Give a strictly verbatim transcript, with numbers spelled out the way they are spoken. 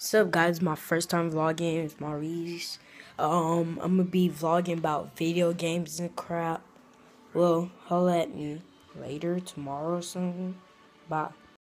What's up, guys? My first time vlogging. It's Maurice. Um, I'm gonna be vlogging about video games and crap. Well, holla at me later, tomorrow or something. Bye.